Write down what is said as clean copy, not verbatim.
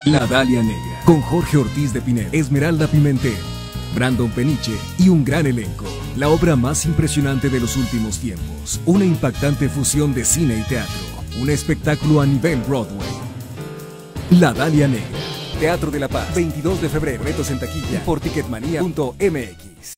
La Dalia Negra, con Jorge Ortiz de Pineda, Esmeralda Pimentel, Brandon Peniche y un gran elenco. La obra más impresionante de los últimos tiempos. Una impactante fusión de cine y teatro. Un espectáculo a nivel Broadway. La Dalia Negra. Teatro de la Paz. 22 de febrero. Boletos en taquilla por ticketmanía.mx.